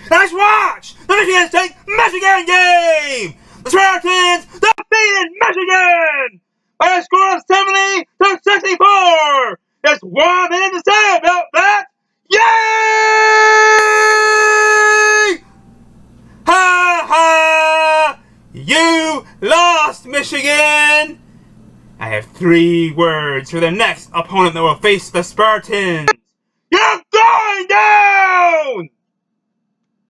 Let's watch the Michigan State Michigan game! The Spartans defeated Michigan by a score of 70-64! There's 1 minute to say about that! Yay! Ha ha! You lost, Michigan! I have 3 words for the next opponent that will face the Spartans. You're going down!